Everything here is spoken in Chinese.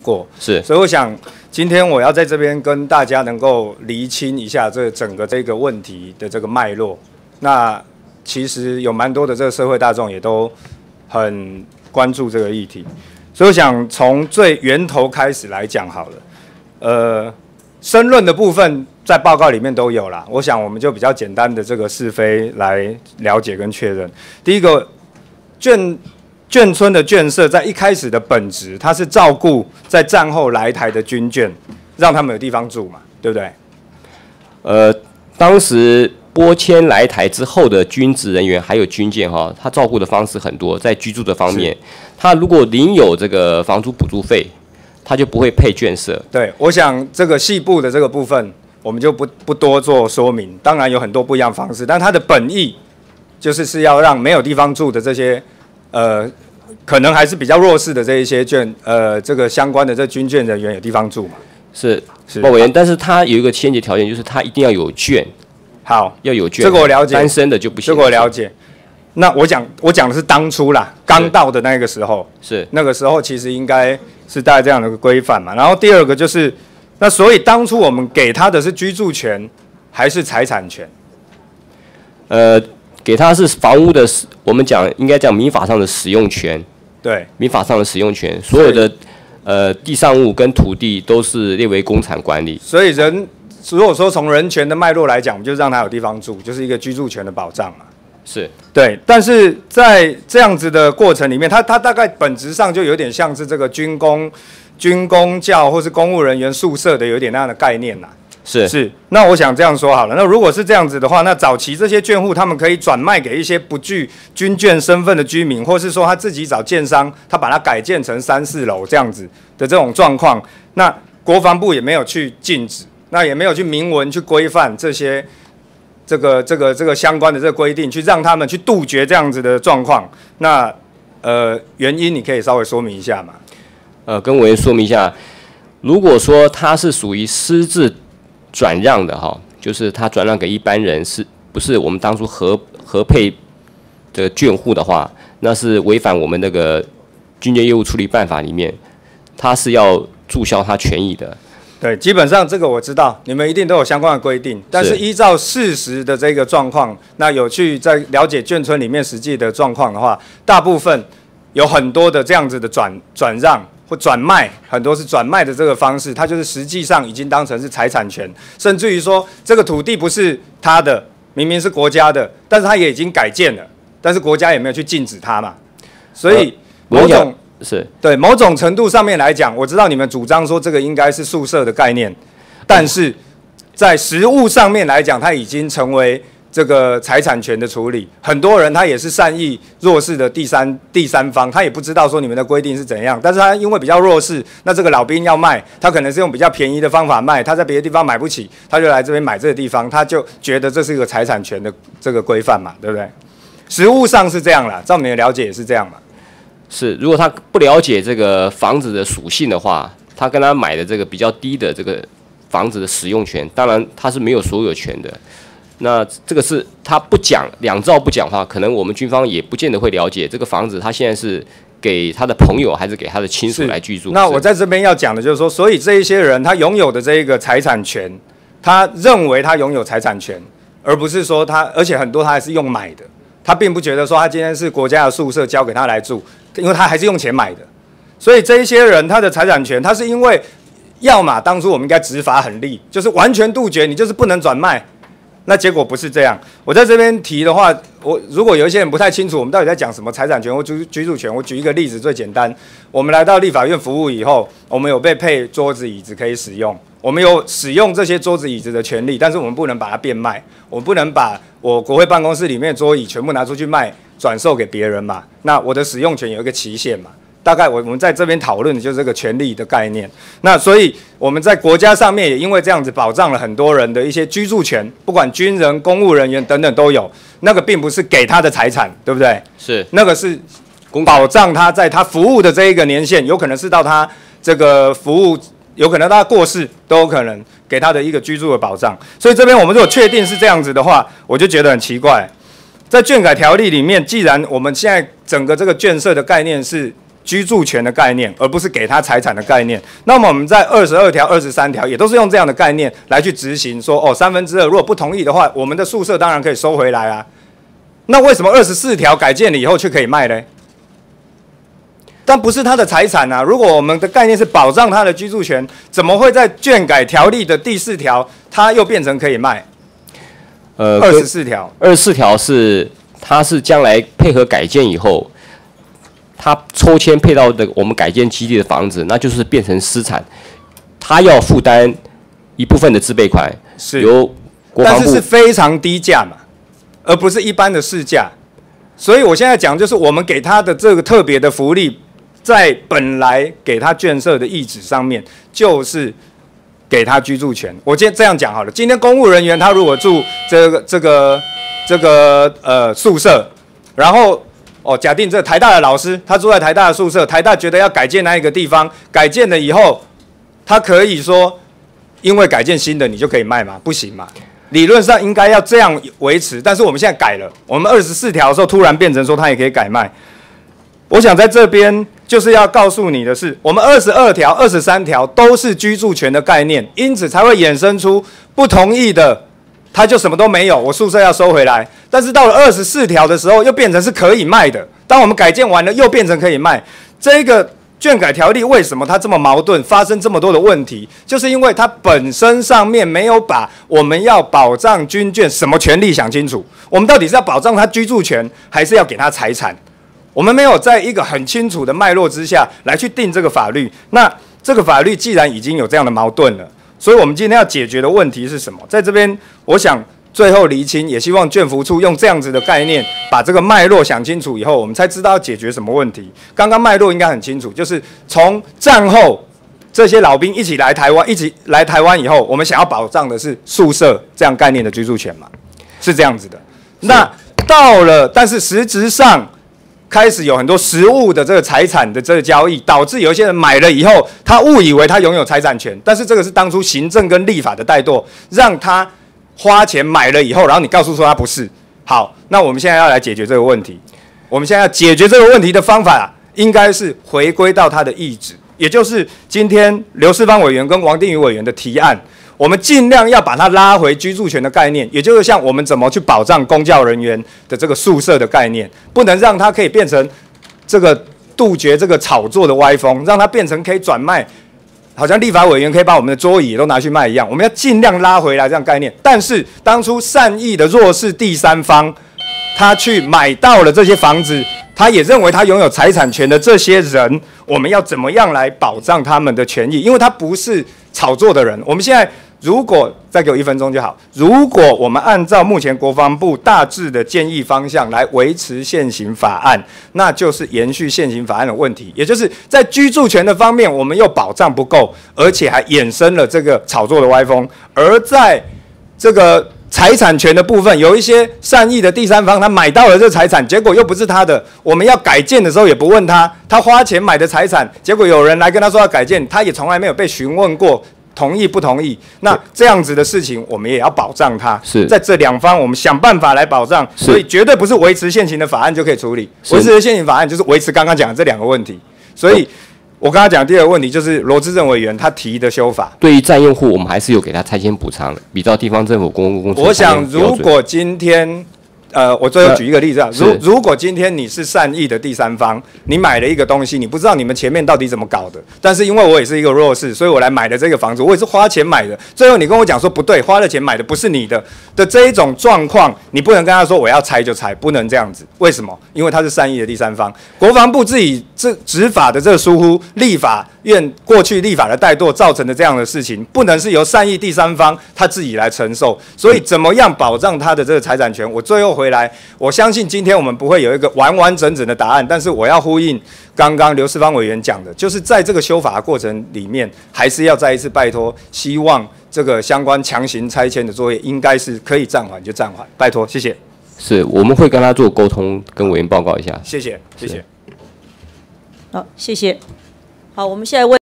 过。 是， 所以我想今天我要在这边跟大家能够厘清一下这整个这个问题的这个脉络。那其实有蛮多的这个社会大众也都很关注这个议题，所以我想从最源头开始来讲好了。申论的部分在报告里面都有啦，我想我们就比较简单的这个是非来了解跟确认。第一个，眷村的眷舍在一开始的本质，它是照顾在战后来台的军眷，让他们有地方住嘛，对不对？ 当时拨迁来台之后的军职人员还有军舰哈，他照顾的方式很多，在居住的方面，他如果领有这个房租补助费，他就不会配眷舍。对， 我想这个细部的这个部分，我们就不多做说明。当然有很多不一样的方式，但它的本意是要让没有地方住的这些可能还是比较弱势的这一些这个相关的这军眷人员有地方住嘛。是， 鲍委员，但是他有一个先决条件，就是他一定要有眷。 好， 要有眷， 这个我了解。 单身的就不行。 这个我了解。那我讲的是当初啦，刚到的那个时候， 是那个时候其实应该是大概这样的一个规范嘛。然后第二个就是，那所以当初我们给他的是居住权还是财产权？ 给他是房屋的，我们应该讲民法上的使用权。 对， 民法上的使用权，所有的地上物跟土地都是列为公产管理。 所以如果说从人权的脉络来讲，我们就让他有地方住，就是一个居住权的保障嘛。 是对，但是在这样子的过程里面，它大概本质上就有点像是这个军公教或是公务人员宿舍的有点那样的概念啦。是。那我想这样说好了，那如果是这样子的话，那早期这些眷户他们可以转卖给一些不具军眷身份的居民，或是说他自己找建商，他把它改建成3、4楼这样子的这种状况，那国防部也没有去禁止，那也没有去明文去规范这些。这个相关的这个规定，去让他们去杜绝这样子的状况。那原因你可以稍微说明一下嘛？ 跟委员说明一下，如果说他是属于私自转让的哈，就是他转让给一般人，是不是我们当初合配的眷户的话，那是违反我们那个军舰业务处理办法里面，他是要注销他权益的。 对，基本上这个我知道，你们一定都有相关的规定，但是依照事实的这个状况，那有去在了解眷村里面实际的状况的话，大部分有很多的这样子的转让或转卖，很多是转卖的这个方式，它就是实际上已经当成是财产权，甚至于说这个土地不是他的，明明是国家的，但是他也已经改建了，但是国家也没有去禁止它嘛，所以某种。对某种程度上面来讲，我知道你们主张说这个应该是宿舍的概念，但是在实务上面来讲，它已经成为这个财产权的处理。很多人他也是善意弱势的第三方，他也不知道说你们的规定是怎样，但是他因为比较弱势，那这个老兵要卖，他可能是用比较便宜的方法卖，他在别的地方买不起，他就来这边买这个地方，他就觉得这是一个财产权的这个规范嘛，对不对？实务上是这样啦，照你的了解也是这样嘛。 是，如果他不了解这个房子的属性的话，他跟他买的这个比较低的这个房子的使用权，当然他是没有所有权的。那这个是他不讲两造不讲话，可能我们军方也不见得会了解这个房子，他现在是给他的朋友还是给他的亲属来居住。 那我在这边要讲的就是说，所以这一些人他拥有的这一个财产权，他认为他拥有财产权，而不是说而且很多他还是用买的，他并不觉得说他今天是国家的宿舍交给他来住。因为他还是用钱买的，所以这一些人他的财产权，他是因为要么当初我们应该执法很厉，就是完全杜绝，你就是不能转卖。那结果不是这样。我在这边提的话，如果有一些人不太清楚我们到底在讲什么财产权或居住权，我举一个例子最简单。我们来到立法院服务以后，我们有被配桌子椅子可以使用，我们有使用这些桌子椅子的权利，但是我们不能把它变卖，我们不能把我国会办公室里面的桌椅全部拿出去卖，转售给别人嘛。那我的使用权有一个期限嘛。大概我们在这边讨论的就是这个权利的概念。那所以我们在国家上面也因为这样子保障了很多人的一些居住权，不管军人、公务人员等等都有。那个并不是给他的财产，对不对？ 是， 那个是保障他在他服务的这一个年限，有可能是到他这个服务，有可能他过世都有可能给他的一个居住的保障。所以这边我们如果确定是这样子的话，我就觉得很奇怪。在眷改条例里面，既然我们现在整个这个眷舍的概念是居住权的概念，而不是给他财产的概念。那么我们在22条、23条也都是用这样的概念来去执行，说哦2/3，如果不同意的话，我们的宿舍当然可以收回来啊。那为什么24条改建了以后却可以卖呢？但不是他的财产啊！如果我们的概念是保障他的居住权，怎么会在卷改条例的第4条，它又变成可以卖？24条 ，24条它是将来配合改建以后，它抽签配到的我们改建基地的房子，那就是变成私产，它要负担一部分的自备款， 是由国防部， 但是是非常低价嘛，而不是一般的市价。所以我现在讲就是我们给他的这个特别的福利，在本来给他建设的意旨上面，就是给他居住权。我今天这样讲好了，今天公务人员他如果住这个宿舍，然后假定这台大的老师他住在台大的宿舍，台大觉得要改建那一个地方，改建了以后，他可以说因为改建新的你就可以卖吗？不行嘛。理论上应该要这样维持，但是我们现在改了，我们24条的时候突然变成说它也可以改卖。我想在这边就是要告诉你的是，我们22条、23条都是居住权的概念，因此才会衍生出不同意的，他就什么都没有，我宿舍要收回来。但是到了24条的时候，又变成是可以卖的。当我们改建完了，又变成可以卖。这个卷改条例为什么它这么矛盾，发生这么多的问题，就是因为它本身上面没有把我们要保障军眷什么权利想清楚。我们到底是要保障他居住权，还是要给他财产？我们没有在一个很清楚的脉络之下来去定这个法律。那这个法律既然已经有这样的矛盾了，所以我们今天要解决的问题是什么？在这边，我想最后厘清，也希望眷服处用这样子的概念，把这个脉络想清楚以后，我们才知道要解决什么问题。刚刚脉络应该很清楚，就是从战后这些老兵一起来台湾以后，我们想要保障的是宿舍这样概念的居住权嘛，是这样子的。那到了，但是实质上开始有很多实物的这个财产的这个交易，导致有一些人买了以后，他误以为他拥有财产权，但是这个是当初行政跟立法的怠惰，让他花钱买了以后，然后你告诉说他不是。好，那我们现在要来解决这个问题。我们现在要解决这个问题的方法，应该是回归到他的意志，也就是今天刘世芳委员跟王定宇委员的提案，我们尽量要把它拉回居住权的概念，也就是像我们怎么去保障公教人员的这个宿舍的概念，不能让它可以变成这个杜绝这个炒作的歪风，让它变成可以转卖。好像立法委员可以把我们的桌椅都拿去卖一样，我们要尽量拉回来这样概念。但是当初善意的弱势第三方，他去买到了这些房子，他也认为他拥有财产权的这些人，我们要怎么样来保障他们的权益？因为他不是炒作的人。我们现在如果再给我1分钟就好，如果我们按照目前国防部大致的建议方向来维持现行法案，那就是延续现行法案的问题，也就是在居住权的方面，我们又保障不够，而且还衍生了这个炒作的歪风。而在这个财产权的部分，有一些善意的第三方，他买到了这财产，结果又不是他的，我们要改建的时候也不问他，他花钱买的财产，结果有人来跟他说要改建，他也从来没有被询问过同意不同意。那这样子的事情，我们也要保障他。是在这两方，我们想办法来保障，所以绝对不是维持现行的法案就可以处理。维持现行法案就是维持刚刚讲的这两个问题。所以我刚刚讲的第二个问题就是罗志正委员他提的修法。 对于占用户，我们还是有给他拆迁补偿的，比照地方政府公共工程。 我想，如果今天我最后举一个例子啊，如果今天你是善意的第三方，你买了一个东西，你不知道你们前面到底怎么搞的，但是因为我也是一个弱势，所以我来买了这个房子，我也是花钱买的。最后你跟我讲说不对，花了钱买的不是你的这一种状况，你不能跟他说我要拆就拆，不能这样子。为什么？因为他是善意的第三方。国防部自己执法的这个疏忽，立法院过去立法的怠惰造成的这样的事情，不能是由善意第三方他自己来承受。所以怎么样保障他的这个财产权？我最后回来，我相信今天我们不会有一个完完整整的答案，但是我要呼应刚刚刘世芳委员讲的，就是在这个修法的过程里面，还是要再一次拜托，希望这个相关强行拆迁的作业应该是可以暂缓就暂缓，拜托，谢谢。 是，我们会跟他做沟通，跟委员报告一下。 谢谢，谢谢。 好，谢谢。好，我们现在问。